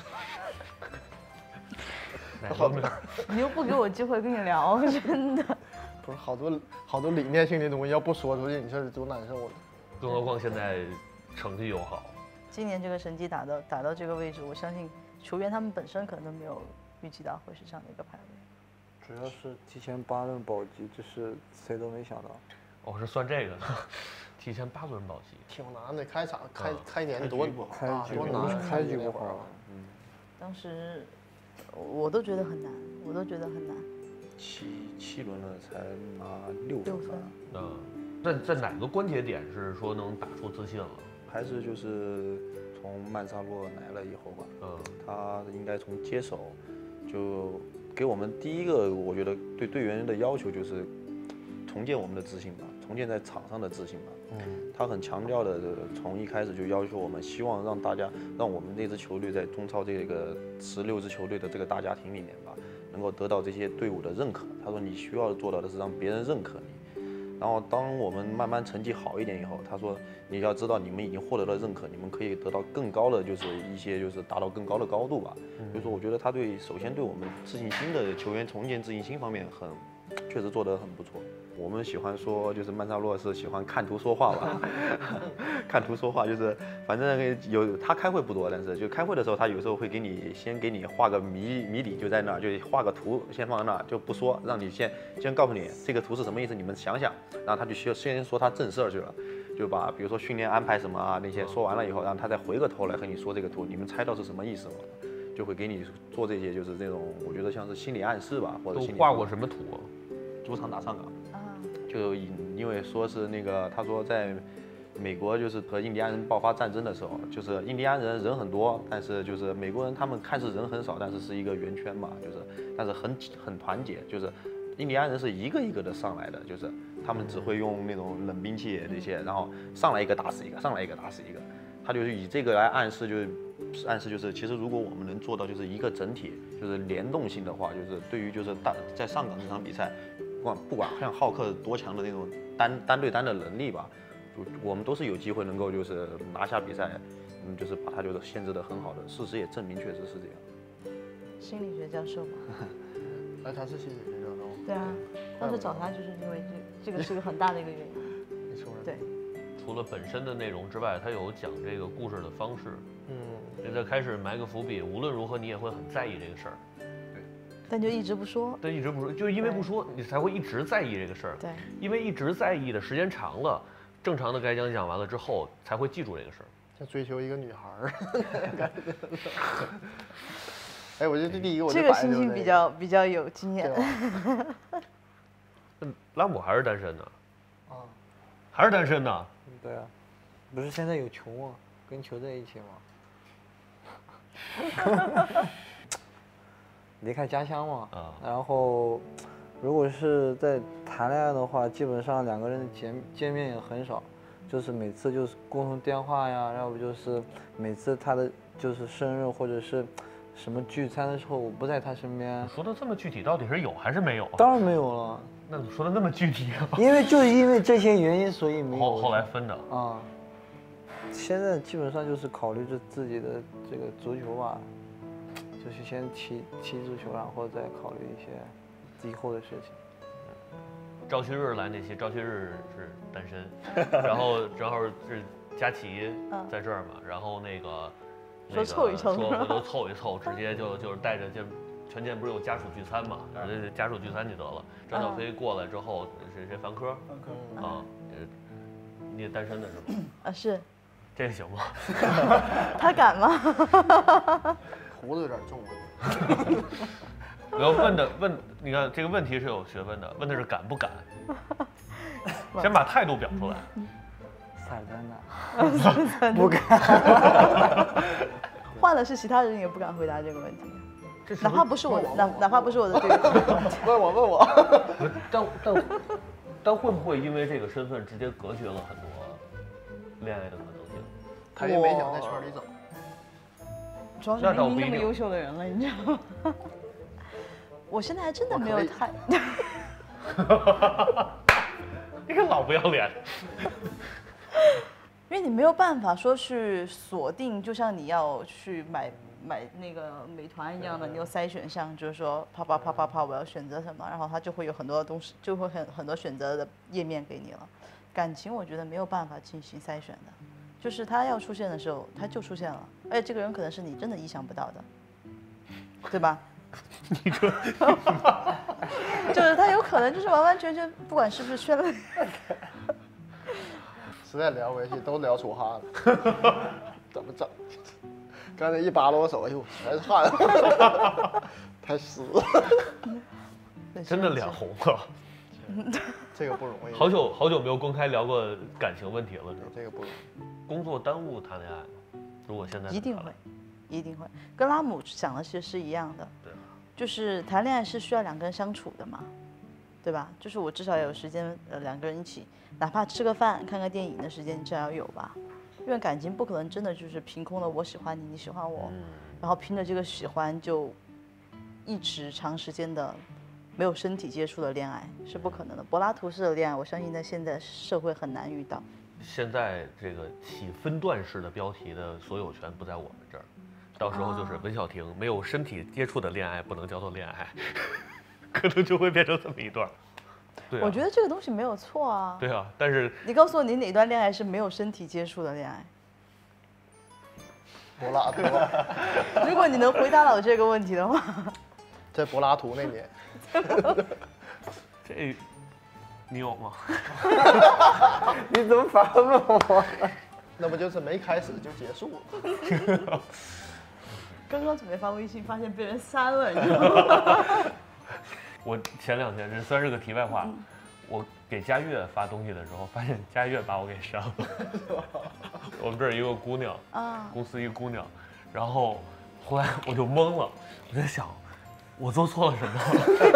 好多， 你又不给我机会跟你聊，真的。 不是好多好多理念性的东西，要不说出去，你这多难受啊！ 更何况现在成绩又好。 今年这个成绩打到打到这个位置，我相信球员他们本身可能都没有预计到会是这样的一个排位。 主要是提前八轮保级，这是谁都没想到。 哦，是算这个的，提前八轮保级， 挺难的。开场开开年多开局多难， 开局不好。 嗯， 当时我都觉得很难，我都觉得很难。 七七轮了才拿六六分。 嗯，在在哪个关节点是说能打出自信了？ 还是就是从曼萨洛来了以后吧，嗯，他应该从接手就给我们第一个，我觉得对队员的要求就是重建我们的自信吧，重建在场上的自信吧。嗯，他很强调的，从一开始就要求我们，希望让大家，让我们那支球队在中超这个十六支球队的这个大家庭里面吧，能够得到这些队伍的认可。他说你需要做到的是让别人认可你。然后当我们慢慢成绩好一点以后，他说你要知道你们已经获得了认可，你们可以得到更高的就是一些就是达到更高的高度吧。所以说我觉得他对首先对我们自信心的球员重建自信心方面很确实做得很不错。我们喜欢说就是曼萨洛是喜欢看图说话吧，看图说话就是反正有他开会不多，但是就开会的时候他有时候会给你先给你画个谜谜底就在那儿，就画个图先放在那儿就不说，让你先先告诉你这个图是什么意思，你们想想，然后他就需要先说他正事儿去了，就把比如说训练安排什么啊那些说完了以后，然后他再回过头来和你说这个图，你们猜到是什么意思吗？就会给你做这些就是这种我觉得像是心理暗示吧，或者心理都画过什么图？ 主场打上港。就因为说是那个，他说在美国就是和印第安人爆发战争的时候，就是印第安人人很多，但是就是美国人他们看似人很少，但是是一个圆圈嘛，就是但是很很团结，就是印第安人是一个一个的上来的，就是他们只会用那种冷兵器这些，然后上来一个打死一个，上来一个打死一个，他就是以这个来暗示，就是暗示就是其实如果我们能做到就是一个整体，就是联动性的话，就是对于就是大在上港这场比赛。不管不管像浩克多强的那种单单对单的能力吧，就我们都是有机会能够就是拿下比赛，嗯，就是把他就是限制的很好的。事实也证明确实是这样。 心理学教授嘛， 哎，他是心理学教授。 对啊，当时找他就是因为这这个是个很大的一个原因。 没错。 对。 除了本身的内容之外，他有讲这个故事的方式。嗯。这在开始埋个伏笔，无论如何你也会很在意这个事儿。 但就一直不说， 对，一直不说，就因为不说，你才会一直在意这个事儿。 对，因为一直在意的时间长了，正常的该讲讲完了之后，才会记住这个事儿。 像追求一个女孩儿，哎，我觉得这第一个我这个心情比较比较有经验。 嗯，拉姆还是单身呢？ 啊， 还是单身呢？ 对啊，不是现在有球吗？跟球在一起吗？离开家乡嘛，啊，然后，如果是在谈恋爱的话，基本上两个人见见面也很少，就是每次就是共同电话呀，要不就是每次他的就是生日或者是什么聚餐的时候，我不在他身边。 说的这么具体，到底是有还是没有？ 当然没有了。 那怎么说的那么具体啊？ 因为就是因为这些原因，所以没有。 后后来分的啊。 现在基本上就是考虑着自己的这个足球吧，就是先踢踢足球，然后再考虑一些以后的事情。 赵旭日来那期，赵旭日是单身，然后正好是佳琪在这儿嘛，然后那个那个说凑一凑， 说回头凑一凑，直接就就是带着就全健不是有家属聚餐嘛，家属聚餐就得了。张小飞过来之后，谁谁樊科？ 樊科啊，你也单身的是吗？ 啊是。 这个行吗？ 他敢吗？ 胡子有点重。 然后问的问，你看这个问题是有学问的，问的是敢不敢，先把态度表出来。 撒旦呐，不敢。 换了是其他人也不敢回答这个问题，哪怕不是我，哪哪怕不是我的对手。 问我问我。 但但但会不会因为这个身份直接隔绝了很多恋爱的可能性？ 他也没想在圈里走。 主要是明明那么优秀的人了，你知道吗？我现在还真的没有太。 你个老不要脸！ 因为你没有办法说去锁定，就像你要去买买那个美团一样的，你有筛选项，就是说啪啪啪啪啪，我要选择什么，然后它就会有很多东西，就会很很多选择的页面给你了。感情我觉得没有办法进行筛选的，就是它要出现的时候，它就出现了，而且这个人可能是你真的意想不到的，对吧？ 你这， 就是他有可能就是完完全全不管是不是圈了， 实在聊回去都聊出汗了，怎么整？刚才一扒拉我手，哎呦，全是汗，太湿了， 真的脸红了。 这个不容易。 好久好久没有公开聊过感情问题了，是吧？ 这个不容易。 工作耽误谈恋爱吗？如果现在一定会，一定会，跟拉姆想的其实是一样的。 对。 就是谈恋爱是需要两个人相处的嘛，对吧？就是我至少要有时间，呃，两个人一起，哪怕吃个饭、看个电影的时间，至少要有吧。因为感情不可能真的就是凭空的我喜欢你，你喜欢我， 嗯、 然后凭着这个喜欢就一直长时间的没有身体接触的恋爱是不可能的。柏拉图式的恋爱，我相信在现在社会很难遇到。 现在这个起分段式的标题的所有权不在我们这儿。到时候就是文小婷没有身体接触的恋爱不能叫做恋爱，可能就会变成这么一段。对、啊， 我觉得这个东西没有错啊。 对啊，但是你告诉我你哪段恋爱是没有身体接触的恋爱？ 柏拉图。 如果你能回答到这个问题的话， 在柏拉图那年， 这你有吗？ 你怎么反问我？ 那不就是没开始就结束了？ 刚刚准备发微信，发现被人删了，你知道吗？ 我前两天这算是个题外话，嗯、我给佳悦发东西的时候，发现佳悦把我给删了。我们这儿一个姑娘，啊，公司一个姑娘，然后后来我就懵了，我在想，我做错了什么？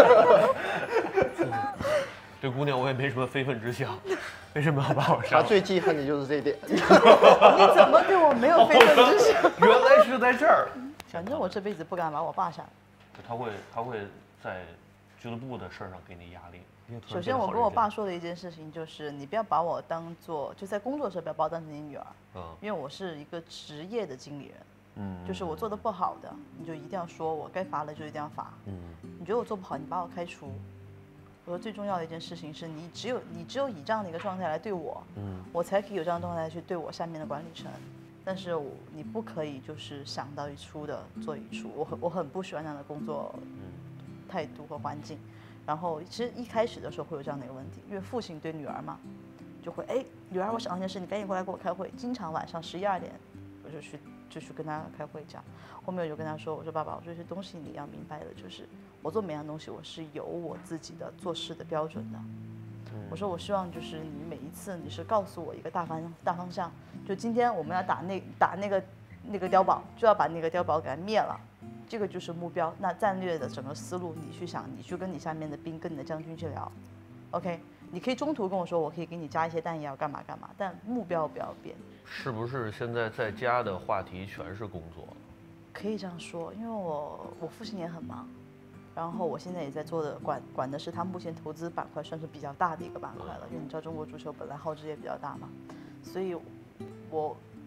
这姑娘我也没什么非分之想，为什么要把我删了？ 她最记恨的就是这点。 你怎么对我没有非分之想？ 原来是在这儿。 反正我这辈子不敢把我爸删了。 他会，他会在俱乐部的事上给你压力。 首先，我跟我爸说的一件事情就是，你不要把我当做，就在工作时候不要把我当成你女儿，嗯，因为我是一个职业的经理人，嗯，就是我做的不好的，你就一定要说我，该罚的就一定要罚，嗯，你觉得我做不好，你把我开除。我说最重要的一件事情是你只有你只有以这样的一个状态来对我，嗯，我才可以有这样的状态去对我下面的管理层。但是我你不可以就是想到一出的做一出，我很我很不喜欢这样的工作态度和环境。然后其实一开始的时候会有这样的一个问题，因为父亲对女儿嘛，就会哎女儿我想到一件事，你赶紧过来给我开会。经常晚上十一二点我就去就去跟他开会这样。后面我就跟他说，我说爸爸，我说这些东西你要明白的就是，我做每样东西我是有我自己的做事的标准的。我说我希望就是你每一次你是告诉我一个大方大方向，就今天我们要打那打那个那个碉堡，就要把那个碉堡给它灭了，这个就是目标。那战略的整个思路你去想，你去跟你下面的兵跟你的将军去聊 ，OK， 你可以中途跟我说我可以给你加一些弹药干嘛干嘛，但目标不要变。 是不是现在在家的话题全是工作？ 可以这样说，因为我我父亲也很忙。然后我现在也在做的管管的是他目前投资板块算是比较大的一个板块了，因为你知道中国足球本来耗资也比较大嘛，所以我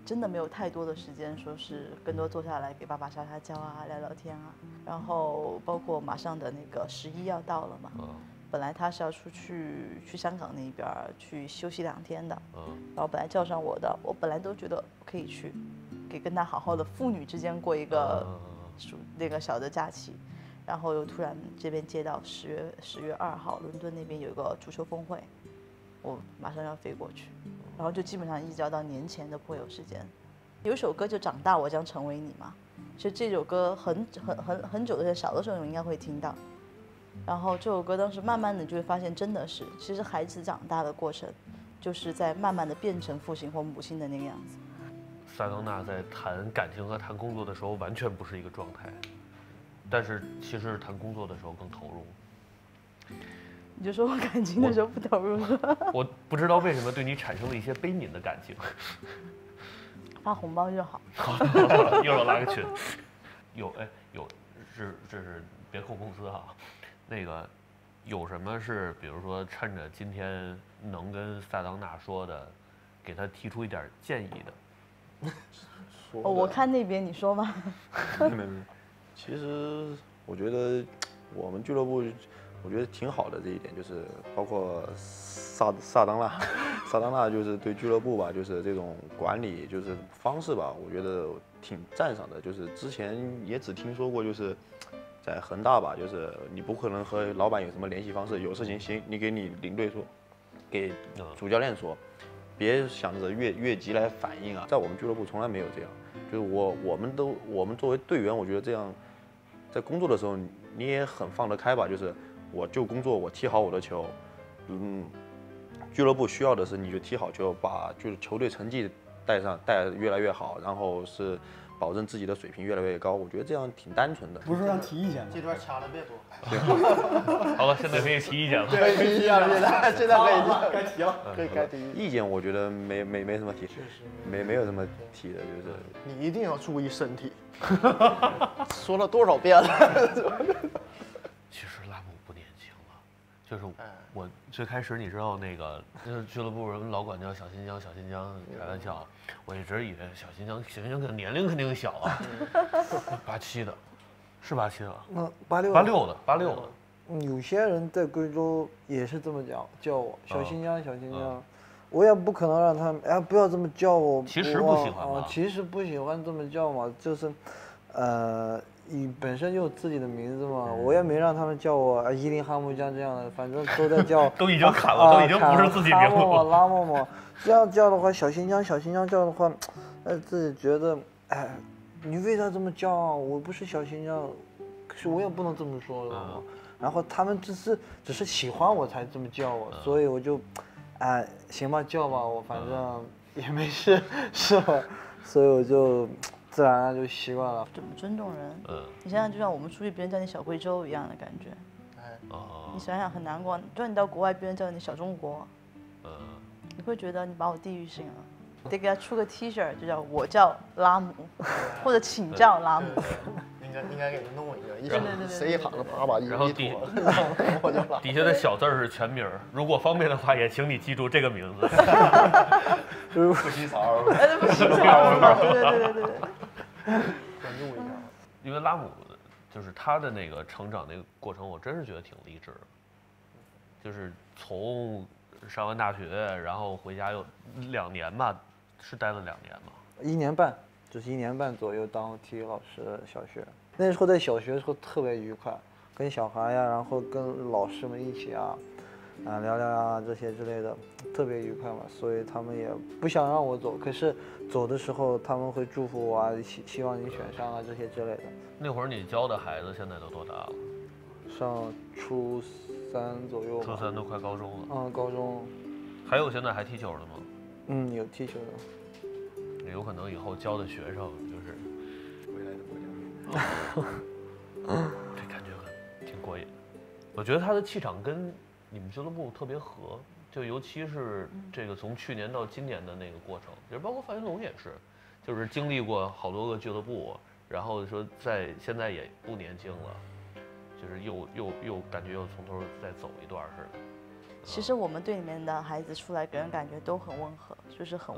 真的没有太多的时间，说是更多坐下来给爸爸撒撒娇啊，聊聊天啊。然后包括马上的那个十一要到了嘛，本来他是要出去去香港那边去休息两天的，然后本来叫上我的，我本来都觉得可以去，给跟他好好的父女之间过一个暑那个小的假期。然后又突然这边接到十月十月二号，伦敦那边有一个足球峰会，我马上要飞过去，然后就基本上一直要到年前都不会有时间。有一首歌就长大我将成为你嘛，其实这首歌很很很很久的，小的时候你应该会听到。然后这首歌当时慢慢的就会发现，真的是，其实孩子长大的过程，就是在慢慢的变成父亲或母亲的那个样子。 萨冈纳在谈感情和谈工作的时候完全不是一个状态。但是其实谈工作的时候更投入。 你就说我感情的时候不投入是吧？ 我不知道为什么对你产生了一些悲悯的感情。 发红包就好。 一会儿我拉个群。有哎有，是这是别扣公司哈。那个有什么是比如说趁着今天能跟萨冈纳说的，给他提出一点建议的？ 哦，我看那边你说吧。 没没没。其实我觉得我们俱乐部，我觉得挺好的这一点，就是包括萨萨当纳，萨当纳就是对俱乐部吧，就是这种管理就是方式吧，我觉得挺赞赏的。就是之前也只听说过，就是在恒大吧，就是你不可能和老板有什么联系方式，有事情行，你给你领队说，给主教练说，别想着越越级来反应啊。在我们俱乐部从来没有这样。就是我，我们都，我们作为队员，我觉得这样，在工作的时候你也很放得开吧。就是我就工作，我踢好我的球，嗯，俱乐部需要的是你就踢好球，把就是球队成绩带上，带越来越好，然后是保证自己的水平越来越高。我觉得这样挺单纯的。 不是说让提意见吗？ 这段掐了别播。 好了，现在可以提意见了。 对，可以提了，现在现在可以该提了， 可以该提。 意见我觉得没没没什么提，没没有什么提的，就是你一定要注意身体。说了多少遍了？ 其实拉姆不年轻了，就是我最开始你知道那个就是俱乐部人老管叫小新疆，小新疆开玩笑，我一直以为小新疆小新疆肯年龄肯定小啊，八七的。是八七的， 嗯，八六， 八六的，八六的。 嗯，有些人在贵州也是这么叫叫我，小新疆，小新疆，我也不可能让他们，哎，不要这么叫我。 其实不喜欢嘛，其实不喜欢这么叫嘛，就是，呃，你本身就有自己的名字嘛，我也没让他们叫我伊林哈木江这样的，反正都在叫。 都已经砍了，都已经不是自己名字了。 拉莫嘛，这样叫的话，小新疆，小新疆叫的话，呃，自己觉得，哎。你为啥这么叫啊？我不是小新疆，可是我也不能这么说的。嗯、然后他们只是只是喜欢我才这么叫我，嗯、所以我就，哎、呃，行吧，叫吧，我反正也没事，嗯、是吧？所以我就自然而然就习惯了。 怎么尊重人？嗯，你想想，就像我们出去，别人叫你小贵州一样的感觉。哎，哦，你想想很难过，就你到国外，别人叫你小中国，嗯，你会觉得你把我地域性了。得给他出个 T 恤，就叫我叫拉姆，或者请叫拉姆。 应该应该给他弄一个，一想谁喊了啪把衣服一脱， 我就底下的小字是全名，如果方便的话，也请你记住这个名字。 不洗澡， 哎，不洗澡，对对对对对。 关注一下， 因为拉姆就是他的那个成长那个过程，我真是觉得挺励志的，就是从上完大学，然后回家又两年吧。是待了两年吗？ 一年半，就是一年半左右当体育老师。小学那时候在小学的时候特别愉快，跟小孩呀，然后跟老师们一起啊，啊聊聊啊这些之类的，特别愉快嘛。所以他们也不想让我走，可是走的时候他们会祝福我啊，希希望你选上啊这些之类的。 那会儿你教的孩子现在都多大了？ 上初三左右。 初三都快高中了。 嗯，高中。 还有现在还踢球的吗？ 嗯，有踢球的， 有可能以后教的学生就是未来的国家队， 这感觉很挺过瘾。我觉得他的气场跟你们俱乐部特别合，就尤其是这个从去年到今年的那个过程，其实包括范云龙也是，就是经历过好多个俱乐部，然后说在现在也不年轻了，就是又又又感觉又从头再走一段似的。 其实我们队里面的孩子出来给人感觉都很温和，就是很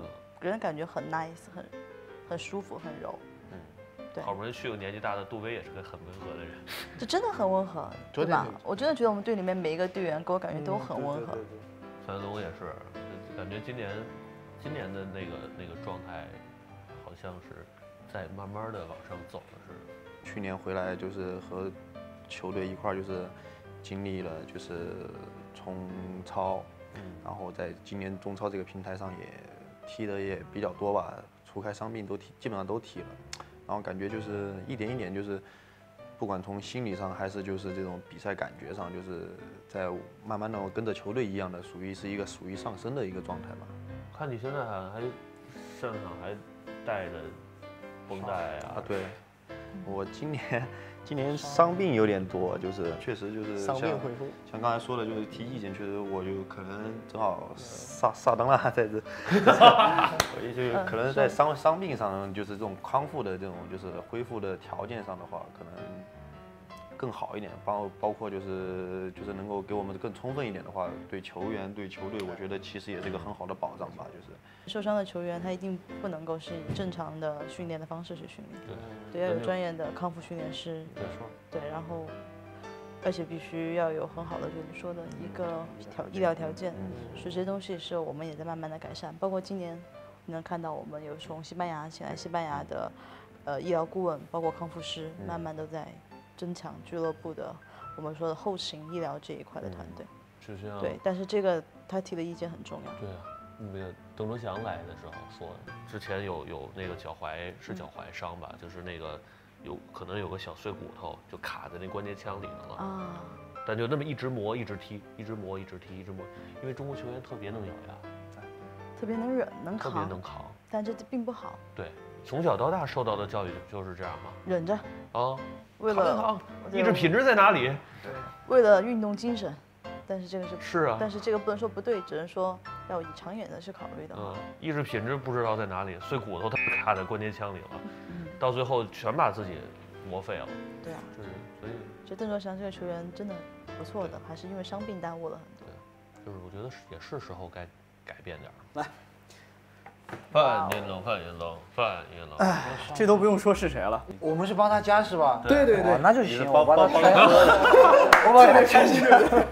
给人感觉很 nice， 很很舒服，很柔。嗯，对。 好不容易去个年纪大的杜威也是个很温和的人， 这真的很温和，对吧？我真的觉得我们队里面每一个队员给我感觉都很温和。 樊龙也是，感觉今年今年的那个那个状态，好像是在慢慢的往上走了似的。 去年回来就是和球队一块儿就是经历了就是冲超，嗯，然后在今年中超这个平台上也踢的也比较多吧，除开伤病都踢基本上都踢了，然后感觉就是一点一点就是。不管从心理上还是就是这种比赛感觉上，就是在慢慢的跟着球队一样的，属于是一个属于上升的一个状态吧。 看你现在还还上场还带着绷带啊？ 啊，对，我今年今年伤病有点多，就是确实就是伤病恢复。 像刚才说的，就是提意见，确实我就可能正好撒撒当了在这，我也就可能在伤伤病上，就是这种康复的这种就是恢复的条件上的话，可能更好一点，包包括就是就是能够给我们更充分一点的话，对球员对球队，我觉得其实也是一个很好的保障吧。就是受伤的球员，他一定不能够是以正常的训练的方式去训练，对，对，要有专业的康复训练师，对，然后而且必须要有很好的，就是说的一个条医疗条件，所以这些东西是我们也在慢慢的改善，包括今年你能看到我们有从西班牙请来西班牙的呃医疗顾问，包括康复师，慢慢都在增强俱乐部的我们说的后勤医疗这一块的团队， 是这样。 对，但是这个他提的意见很重要。 对啊，那个邓哲祥来的时候说，之前有有那个脚踝是脚踝伤吧，嗯、就是那个有可能有个小碎骨头就卡在那关节腔里头了啊，但就那么一直磨，一直踢，一直磨，一直踢，一直磨，因为中国球员特别能咬牙， 特别能忍，能扛， 特别能扛， 但这并不好。 对，从小到大受到的教育就是这样嘛， 忍着啊。 为了意志品质在哪里？ 为了运动精神，但是这个是是啊， 但是这个不能说不对，只能说要以长远的去考虑的。 嗯，意志品质不知道在哪里，碎骨头它卡在关节腔里了，嗯、到最后全把自己磨废了。 对啊， 就是所以， 这邓哲祥这个球员真的不错的，还是因为伤病耽误了很多。 对，就是我觉得也是时候该改变点来。 范云龙，范云龙，范云龙。 哎，这都不用说是谁了。 我们是帮他加是吧？ 对对对， 那就行。我帮他开，我帮他开心。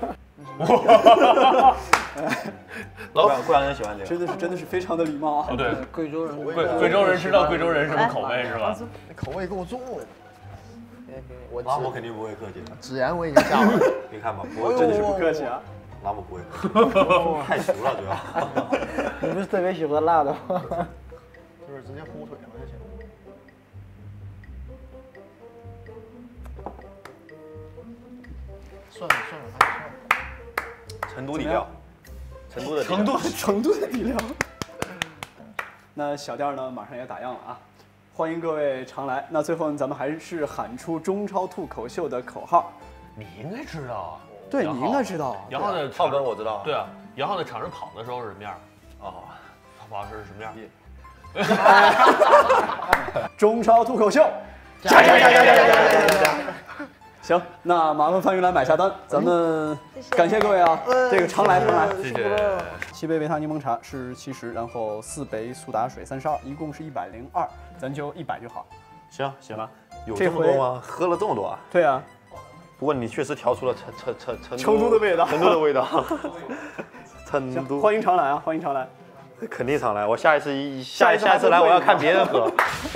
老板贵阳人喜欢这个， 真的是真的是非常的礼貌啊。 对， 贵州人， 贵贵州人知道贵州人什么口味是吧？ 口味够重的。 我拉姆肯定不会客气。 孜然我已经下了， 你看吧， 我真的是不客气啊。 拉姆不会客气，太熟了主要。 你不是特别喜欢辣的吗？ 就是直接呼腿上就行。算了算了，还是算了。 成都底料，成都的成都成都的底料。那小店呢，马上也打烊了啊！欢迎各位常来。那最后咱们还是喊出中超脱口秀的口号。 你应该知道啊。 对，你应该知道。 杨浩在浩哥我知道。 对啊，杨浩在场上跑的时候是什么样？哦，跑是什么样？ 中超脱口秀，加加加加加加加加加！行，那麻烦范云来买下单，咱们感谢各位啊，这个常来常来， 谢谢。 七杯维他柠檬茶是七十，然后四杯苏打水三十二，一共是一百零二，咱就一百就好。 行行吧，有这么多吗？喝了这么多啊？ 对啊。 不过你确实调出了成成成成成都的味道， 成都的味道。成都， 欢迎常来啊，欢迎常来。 肯定常来，我下一次一下下一次来我要看别人喝。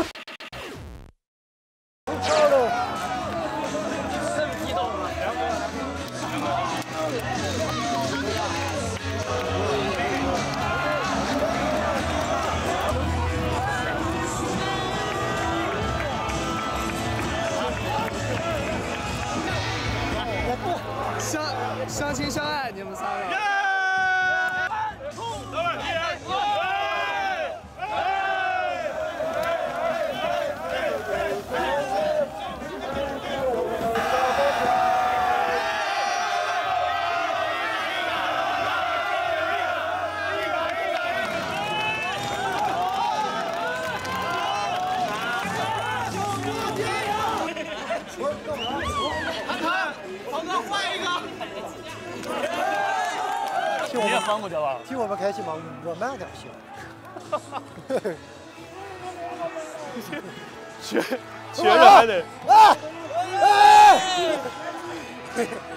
相相亲相爱，你们仨人。 你也翻过去了？替我们开心吗？我慢点行。 学学着还得。 哎哎